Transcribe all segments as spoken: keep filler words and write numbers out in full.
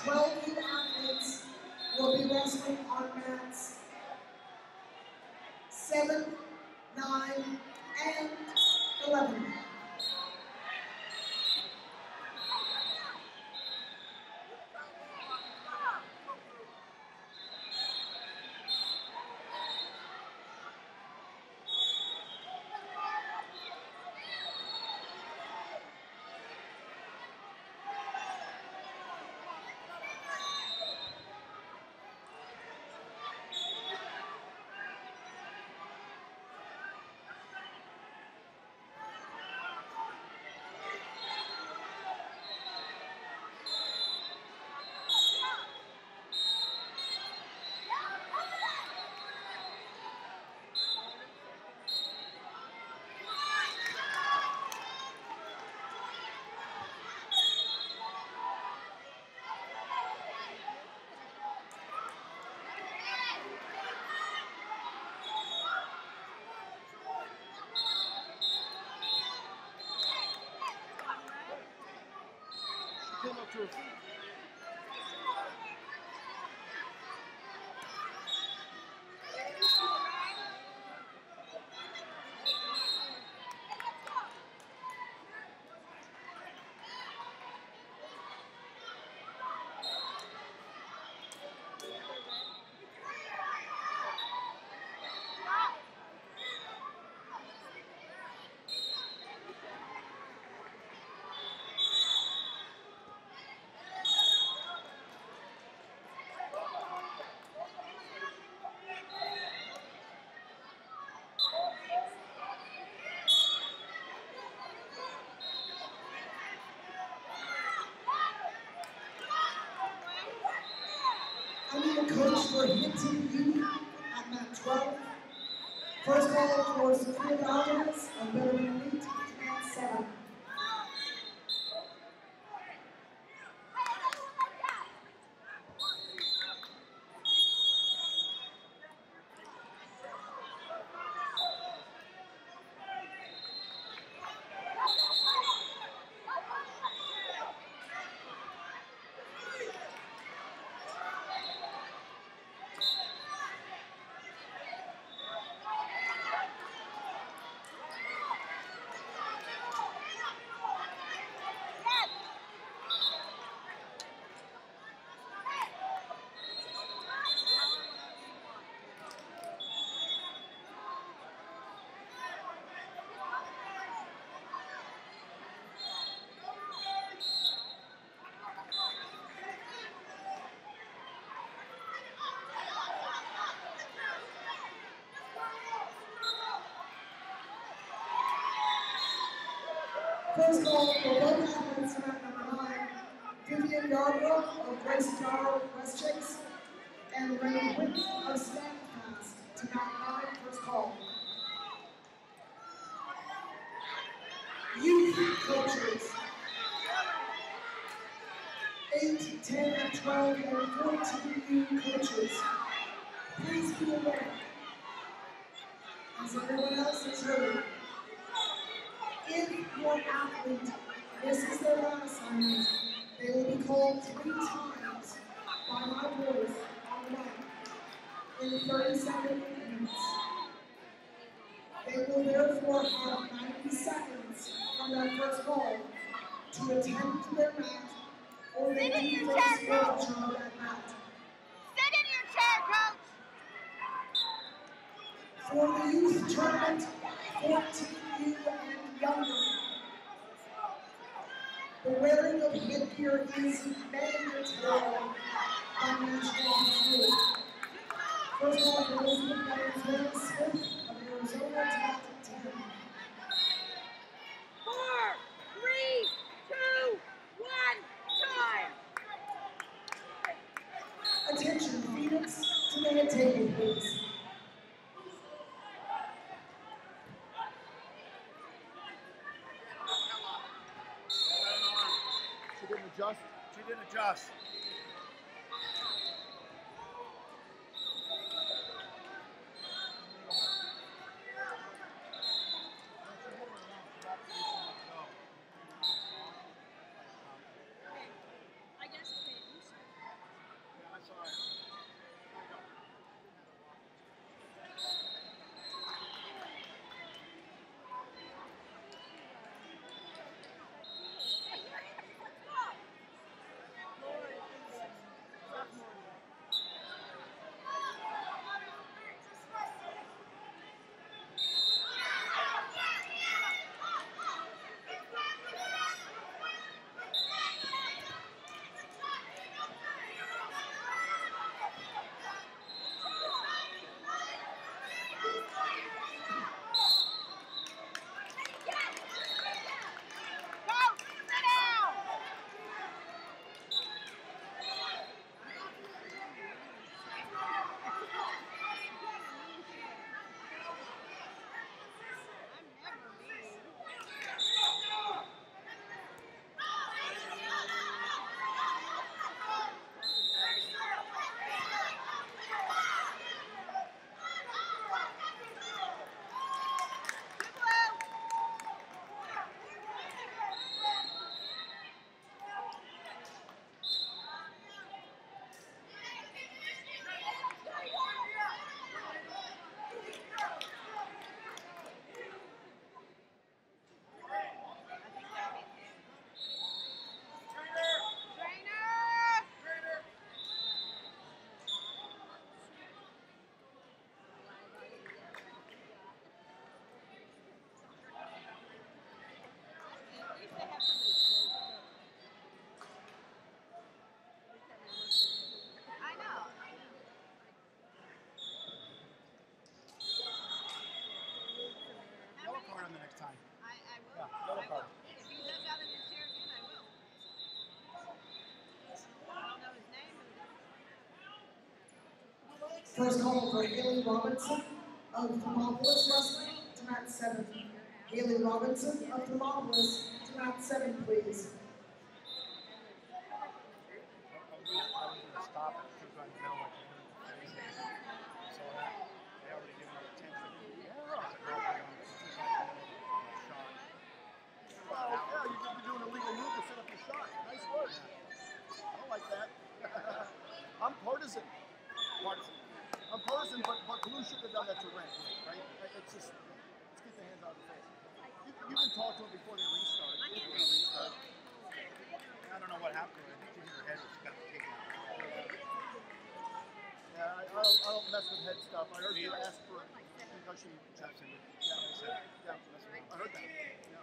twelve new athletes will be wrestling on mats seven, nine, and eleven. Come up to her feet. I need a coach for Hinton Youth at mat twelve. First call for Sophia Valdez of Betterman Elite at mat seven. First call for both athletes at number nine, Vivian Yarbrough of Gracie Darrow West Chicks, and Renee Whitney of Stand Fast to mat nine, first call. Youth coaches, eight, ten, twelve, and fourteen youth coaches. Please be aware, as everyone else has heard, if your athlete misses their mat assignment, they will be called three times by my voice on the mic in thirty second increments. They will therefore have ninety seconds from that first call to attend to their mat or they Sit in do your first chair, Coach. overture of that mat. Sit in your chair, Coach. For the youth tournament, fourteen U and younger, the wearing of headgear is mandatory by national rule. First of all, for Elizabeth Valenzuela Smith of Arizona, mat ten. Four, three, two, one, time. Attention, Phoenix, to the head table, please. She didn't adjust. She didn't adjust. I guess okay, you start. First call for Haley Robinson of Thermopolis Wrestling to mat seven. Haley Robinson of Thermopolis to mat seven, please. Stop it because I know what you're doing. So that they already give me attention. Yeah. Well, yeah, you could be doing a legal move to set up your shot. Nice work. I don't like that. I'm partisan. Partisan. I'm partisan, but, but Blue shouldn't have done that to Ren, right? It's just, let's get the hands out of the face. You, you can talk to him before they restart. They can restart. I don't know what happened to her. I think she hit her head and she got the kick. Yeah, I, I, don't, I don't mess with head stuff. I heard you ask for a concussion checks in it. Yeah, yeah, I heard that. Yeah.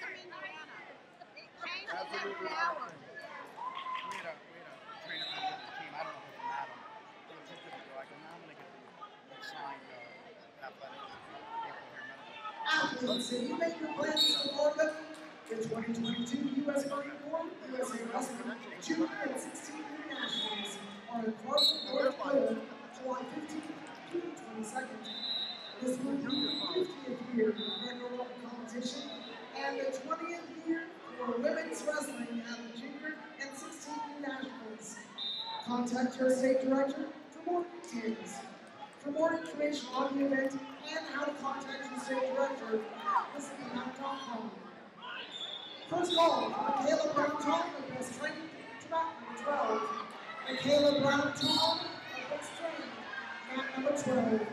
Absolutely. We had a, we had a trainer from the team. I don't know if it's Adam. He was just going to go. I go, now I'm going to get the signed uh, athletics. Athletes, if you make your plans to Florida, the twenty twenty-two U S Marine Corps, U S A Wrestling, Junior and sixteen Nationals are in Carson, North Dakota, July fifteenth through the twenty-second. This will be the fiftieth year of regular competition and the twentieth year for women's wrestling at the Junior and sixteen Nationals. Contact your state director for more details. For more information on the event and how to contact your state director, visit the map dot com. First call, Michaela Brown-Tom of West Train to mat number twelve. Michaela Brown-Tom of West Train, mat number twelve.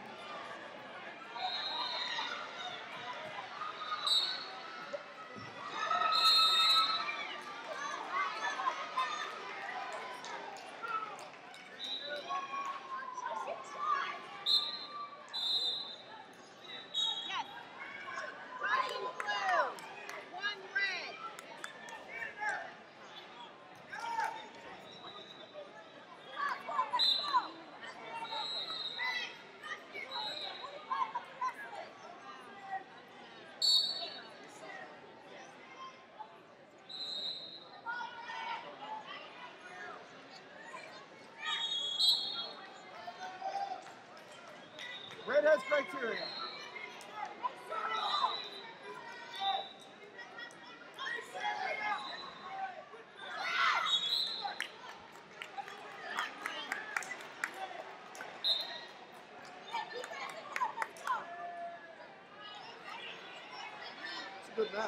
Red has criteria. It's a good match.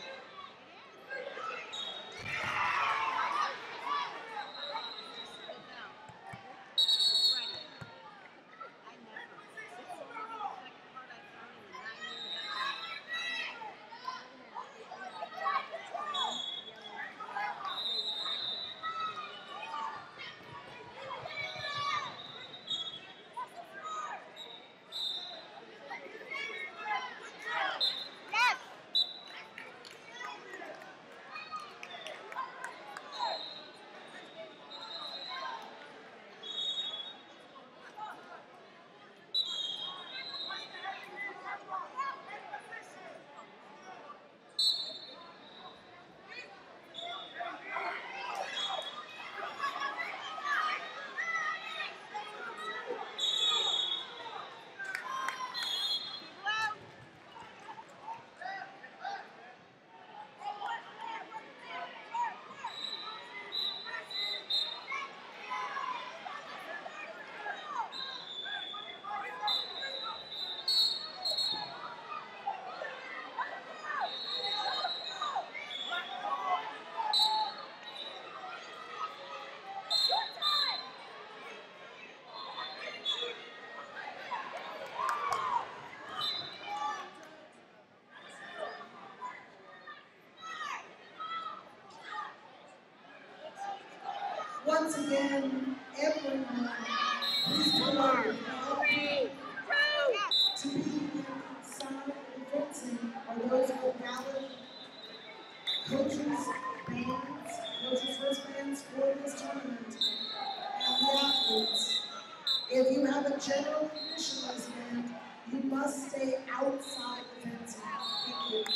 Once again, everyone, please come out and help me to be inside the fencing are those with valid coaches, bands, coaches' wristbands for this tournament, and the athletes. If you have a general admission wristband, you must stay outside the fencing. Thank you.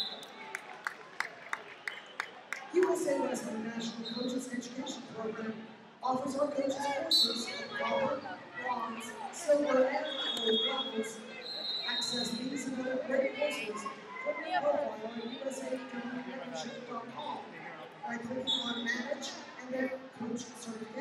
U S A Wrestling National Coaches Education Program offers our coaches courses in copper, bronze, silver, So for athletic levels, access these and other great courses from the profile on U S A Membership dot com by clicking on Manage and then Coach Certification.